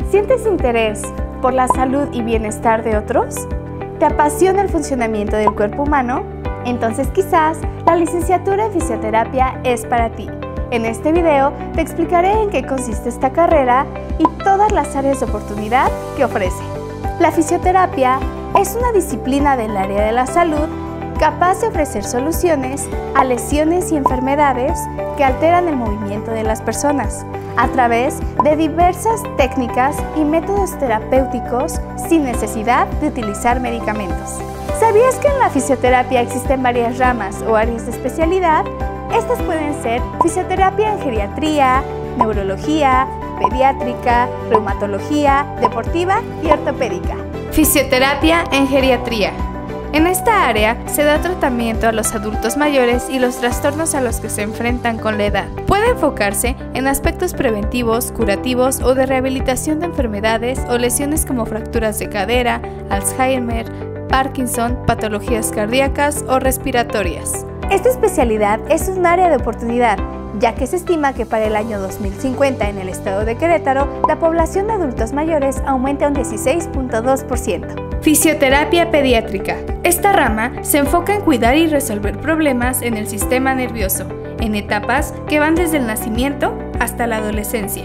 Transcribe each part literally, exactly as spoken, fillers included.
¿Sientes interés por la salud y bienestar de otros? ¿Te apasiona el funcionamiento del cuerpo humano? Entonces quizás la licenciatura en fisioterapia es para ti. En este video te explicaré en qué consiste esta carrera y todas las áreas de oportunidad que ofrece. La fisioterapia es una disciplina del área de la salud capaz de ofrecer soluciones a lesiones y enfermedades que alteran el movimiento de las personas a través de diversas técnicas y métodos terapéuticos sin necesidad de utilizar medicamentos. ¿Sabías que en la fisioterapia existen varias ramas o áreas de especialidad? Estas pueden ser fisioterapia en geriatría, neurología, pediátrica, reumatología, deportiva y ortopédica. Fisioterapia en geriatría. En esta área se da tratamiento a los adultos mayores y los trastornos a los que se enfrentan con la edad. Puede enfocarse en aspectos preventivos, curativos o de rehabilitación de enfermedades o lesiones como fracturas de cadera, Alzheimer, Parkinson, patologías cardíacas o respiratorias. Esta especialidad es un área de oportunidad, ya que se estima que para el año dos mil cincuenta en el estado de Querétaro, la población de adultos mayores aumente un dieciséis punto dos por ciento. Fisioterapia pediátrica. Esta rama se enfoca en cuidar y resolver problemas en el sistema nervioso, en etapas que van desde el nacimiento hasta la adolescencia.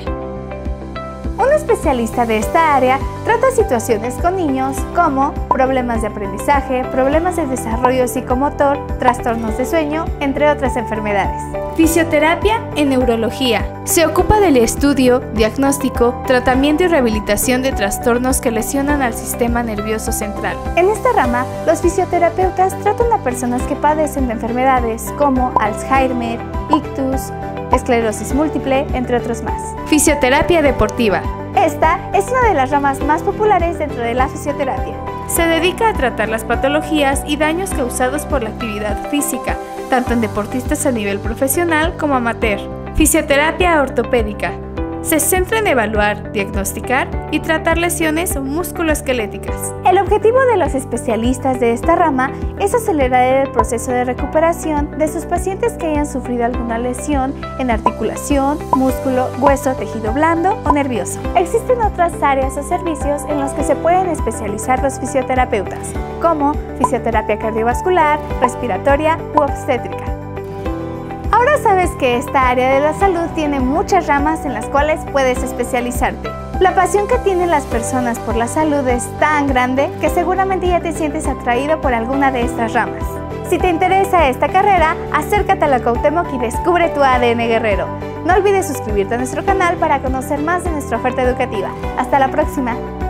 Un especialista de esta área trata situaciones con niños como problemas de aprendizaje, problemas de desarrollo psicomotor, trastornos de sueño, entre otras enfermedades. Fisioterapia en neurología. Se ocupa del estudio, diagnóstico, tratamiento y rehabilitación de trastornos que lesionan al sistema nervioso central. En esta rama, los fisioterapeutas tratan a personas que padecen de enfermedades como Alzheimer, ictus, esclerosis múltiple, entre otros más. Fisioterapia deportiva. Esta es una de las ramas más populares dentro de la fisioterapia. Se dedica a tratar las patologías y daños causados por la actividad física, tanto en deportistas a nivel profesional como amateur. Fisioterapia ortopédica. Se centra en evaluar, diagnosticar y tratar lesiones musculoesqueléticas. El objetivo de los especialistas de esta rama es acelerar el proceso de recuperación de sus pacientes que hayan sufrido alguna lesión en articulación, músculo, hueso, tejido blando o nervioso. Existen otras áreas o servicios en los que se pueden especializar los fisioterapeutas, como fisioterapia cardiovascular, respiratoria u obstétrica. Ahora sabes que esta área de la salud tiene muchas ramas en las cuales puedes especializarte. La pasión que tienen las personas por la salud es tan grande que seguramente ya te sientes atraído por alguna de estas ramas. Si te interesa esta carrera, acércate a la Cuauhtémoc y descubre tu A D N guerrero. No olvides suscribirte a nuestro canal para conocer más de nuestra oferta educativa. Hasta la próxima.